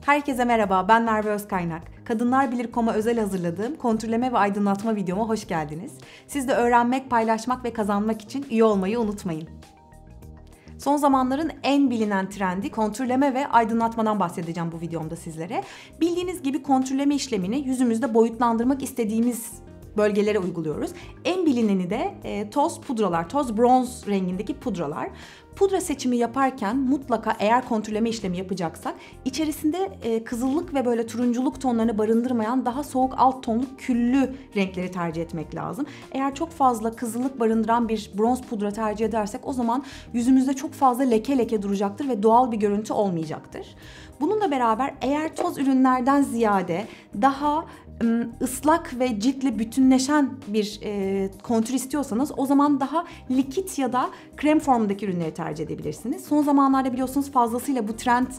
Herkese merhaba, ben Merve Özkaynak. Kadınlar Bilir.com'a özel hazırladığım kontürleme ve aydınlatma videoma hoş geldiniz. Siz de öğrenmek, paylaşmak ve kazanmak için üye olmayı unutmayın. Son zamanların en bilinen trendi kontürleme ve aydınlatmadan bahsedeceğim bu videomda sizlere. Bildiğiniz gibi kontürleme işlemini yüzümüzde boyutlandırmak istediğimiz bölgelere uyguluyoruz. En bilineni de toz pudralar, toz bronz rengindeki pudralar. Pudra seçimi yaparken mutlaka eğer kontürleme işlemi yapacaksak içerisinde kızıllık ve böyle turunculuk tonlarını barındırmayan daha soğuk alt tonlu küllü renkleri tercih etmek lazım. Eğer çok fazla kızıllık barındıran bir bronz pudra tercih edersek o zaman yüzümüzde çok fazla leke leke duracaktır ve doğal bir görüntü olmayacaktır. Bununla beraber eğer toz ürünlerden ziyade daha ıslak ve ciltle bütünleşen bir kontür istiyorsanız o zaman daha likit ya da krem formundaki ürünleri tercih edebilirsiniz. Son zamanlarda biliyorsunuz fazlasıyla bu trend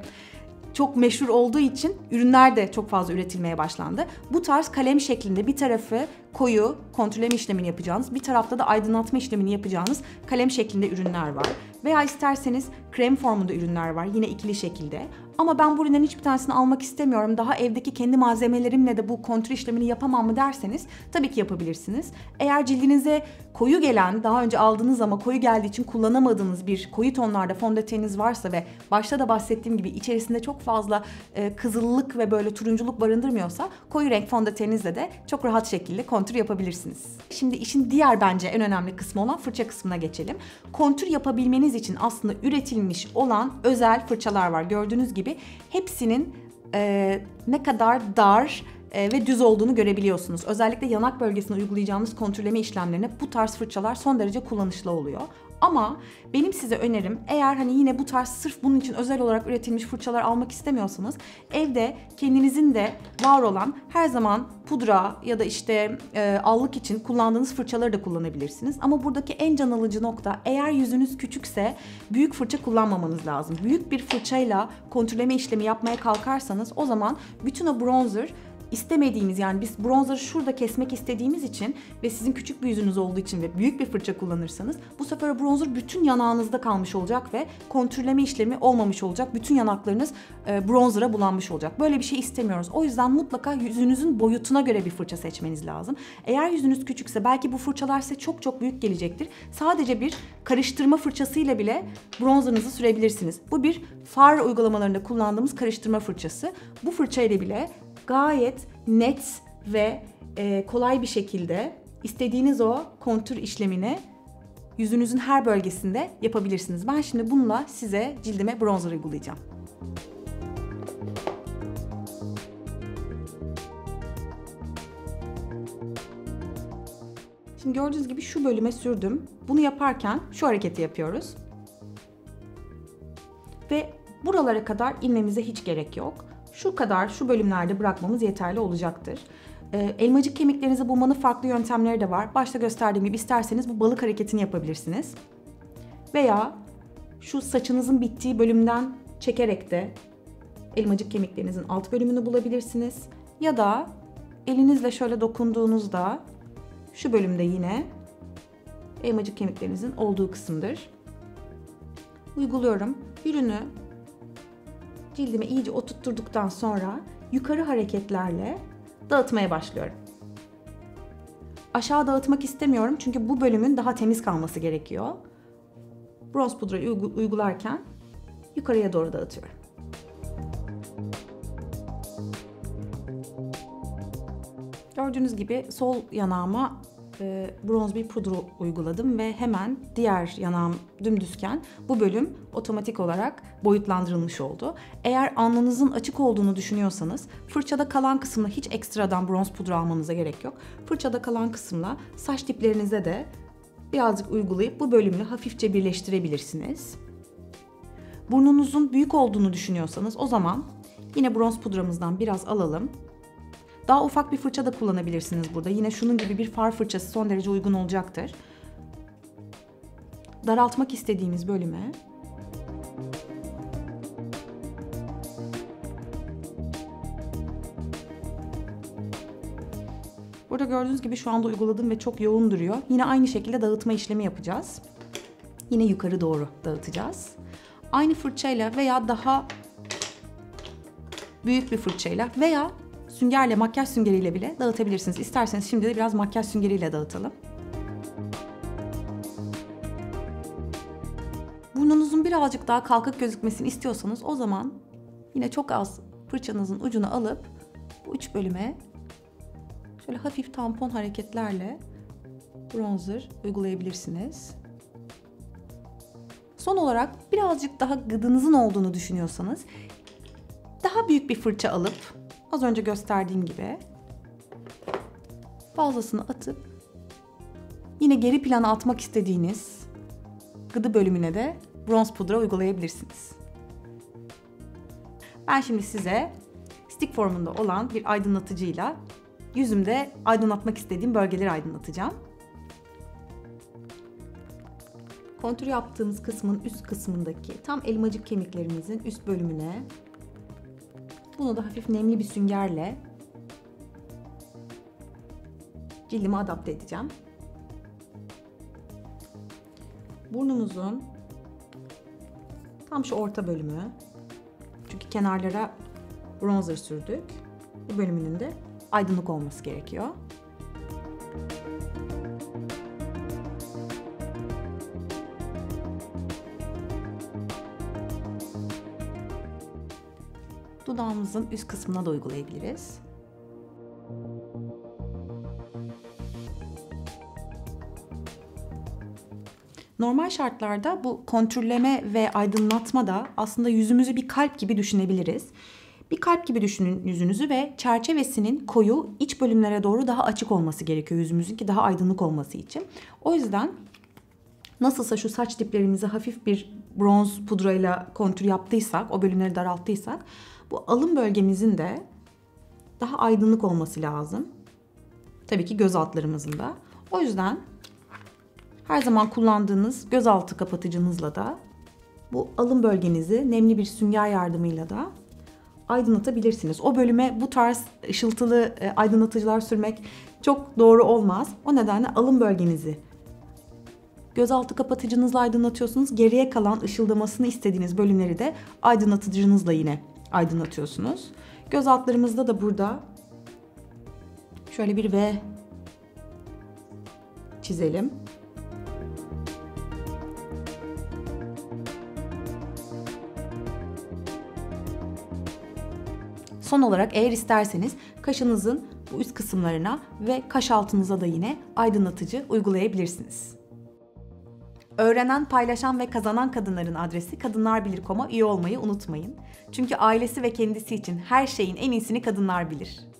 çok meşhur olduğu için ürünler de çok fazla üretilmeye başlandı. Bu tarz kalem şeklinde bir tarafı koyu kontürleme işlemini yapacağınız, bir tarafta da aydınlatma işlemini yapacağınız kalem şeklinde ürünler var. Veya isterseniz krem formunda ürünler var yine ikili şekilde. Ama ben bu ürünlerin hiçbir tanesini almak istemiyorum. Daha evdeki kendi malzemelerimle de bu kontür işlemini yapamam mı derseniz tabii ki yapabilirsiniz. Eğer cildinize koyu gelen, daha önce aldığınız ama koyu geldiği için kullanamadığınız bir koyu tonlarda fondöteniniz varsa ve başta da bahsettiğim gibi içerisinde çok fazla kızıllık ve böyle turunculuk barındırmıyorsa koyu renk fondöteninizle de çok rahat şekilde kontür yapabilirsiniz. Şimdi işin diğer bence en önemli kısmı olan fırça kısmına geçelim. Kontür yapabilmeniz için aslında üretilmiş olan özel fırçalar var. Gördüğünüz gibi hepsinin ne kadar dar ve düz olduğunu görebiliyorsunuz. Özellikle yanak bölgesine uygulayacağınız kontürleme işlemlerine bu tarz fırçalar son derece kullanışlı oluyor. Ama benim size önerim eğer hani yine bu tarz sırf bunun için özel olarak üretilmiş fırçalar almak istemiyorsanız evde kendinizin de var olan her zaman pudra ya da işte allık için kullandığınız fırçaları da kullanabilirsiniz. Ama buradaki en can alıcı nokta eğer yüzünüz küçükse büyük fırça kullanmamanız lazım. Büyük bir fırçayla kontürleme işlemi yapmaya kalkarsanız o zaman bütün o bronzer İstemediğimiz yani biz bronzerı şurada kesmek istediğimiz için ve sizin küçük bir yüzünüz olduğu için ve büyük bir fırça kullanırsanız bu sefer o bronzer bütün yanağınızda kalmış olacak ve kontürleme işlemi olmamış olacak. Bütün yanaklarınız bronzera bulanmış olacak. Böyle bir şey istemiyoruz. O yüzden mutlaka yüzünüzün boyutuna göre bir fırça seçmeniz lazım. Eğer yüzünüz küçükse belki bu fırçalar size çok çok büyük gelecektir. Sadece bir karıştırma fırçasıyla bile bronzerınızı sürebilirsiniz. Bu bir far uygulamalarında kullandığımız karıştırma fırçası. Bu fırçayla bile gayet net ve kolay bir şekilde istediğiniz o kontür işlemini yüzünüzün her bölgesinde yapabilirsiniz. Ben şimdi bununla size cildime bronzer uygulayacağım. Şimdi gördüğünüz gibi şu bölüme sürdüm. Bunu yaparken şu hareketi yapıyoruz. Ve buralara kadar inmemize hiç gerek yok. Şu kadar şu bölümlerde bırakmamız yeterli olacaktır. Elmacık kemiklerinizi bulmanın farklı yöntemleri de var. Başta gösterdiğim gibi isterseniz bu balık hareketini yapabilirsiniz. Veya şu saçınızın bittiği bölümden çekerek de elmacık kemiklerinizin alt bölümünü bulabilirsiniz. Ya da elinizle şöyle dokunduğunuzda şu bölümde yine elmacık kemiklerinizin olduğu kısımdır. Uyguluyorum. Ürünü cildime iyice oturtturduktan sonra yukarı hareketlerle dağıtmaya başlıyorum. Aşağı dağıtmak istemiyorum çünkü bu bölümün daha temiz kalması gerekiyor. Bronz pudrayı uygularken yukarıya doğru dağıtıyorum. Gördüğünüz gibi sol yanağıma bronz bir pudra uyguladım ve hemen diğer yanağım dümdüzken bu bölüm otomatik olarak boyutlandırılmış oldu. Eğer alnınızın açık olduğunu düşünüyorsanız fırçada kalan kısımla hiç ekstradan bronz pudra almanıza gerek yok. Fırçada kalan kısımla saç diplerinize de birazcık uygulayıp bu bölümü hafifçe birleştirebilirsiniz. Burnunuzun büyük olduğunu düşünüyorsanız o zaman yine bronz pudramızdan biraz alalım. Daha ufak bir fırça da kullanabilirsiniz burada. Yine şunun gibi bir far fırçası son derece uygun olacaktır. Daraltmak istediğimiz bölüme burada gördüğünüz gibi şu anda uyguladım ve çok yoğun duruyor. Yine aynı şekilde dağıtma işlemi yapacağız. Yine yukarı doğru dağıtacağız. Aynı fırçayla veya daha büyük bir fırçayla veya süngerle, makyaj süngeriyle bile dağıtabilirsiniz. İsterseniz şimdi de biraz makyaj süngeriyle dağıtalım. Burnunuzun birazcık daha kalkık gözükmesini istiyorsanız o zaman yine çok az fırçanızın ucunu alıp bu üç bölüme şöyle hafif tampon hareketlerle bronzer uygulayabilirsiniz. Son olarak birazcık daha gıdınızın olduğunu düşünüyorsanız daha büyük bir fırça alıp az önce gösterdiğim gibi fazlasını atıp yine geri plana atmak istediğiniz gıdı bölümüne de bronz pudra uygulayabilirsiniz. Ben şimdi size stick formunda olan bir aydınlatıcıyla yüzümde aydınlatmak istediğim bölgeleri aydınlatacağım. Kontür yaptığımız kısmın üst kısmındaki tam elmacık kemiklerimizin üst bölümüne bunu da hafif nemli bir süngerle cildime adapte edeceğim. Burnumuzun tam şu orta bölümü, çünkü kenarlara bronzer sürdük, bu bölümünün de aydınlık olması gerekiyor. Dudağımızın üst kısmına da uygulayabiliriz. Normal şartlarda bu kontürleme ve aydınlatma da aslında yüzümüzü bir kalp gibi düşünebiliriz. Bir kalp gibi düşünün yüzünüzü ve çerçevesinin koyu iç bölümlere doğru daha açık olması gerekiyor yüzümüzün ki daha aydınlık olması için. O yüzden nasılsa şu saç diplerimize hafif bir bronz pudrayla kontür yaptıysak, o bölümleri daralttıysak bu alın bölgemizin de daha aydınlık olması lazım. Tabii ki göz altlarımızın da. O yüzden her zaman kullandığınız gözaltı kapatıcınızla da bu alın bölgenizi nemli bir sünger yardımıyla da aydınlatabilirsiniz. O bölüme bu tarz ışıltılı aydınlatıcılar sürmek çok doğru olmaz. O nedenle alın bölgenizi gözaltı kapatıcınızla aydınlatıyorsunuz. Geriye kalan ışıldamasını istediğiniz bölümleri de aydınlatıcınızla yine aydınlatıyorsunuz. Göz altlarımızda da burada şöyle bir V çizelim. Son olarak eğer isterseniz kaşınızın bu üst kısımlarına ve kaş altınıza da yine aydınlatıcı uygulayabilirsiniz. Öğrenen, paylaşan ve kazanan kadınların adresi kadınlarbilir.com'a üye olmayı unutmayın. Çünkü ailesi ve kendisi için her şeyin en iyisini kadınlar bilir.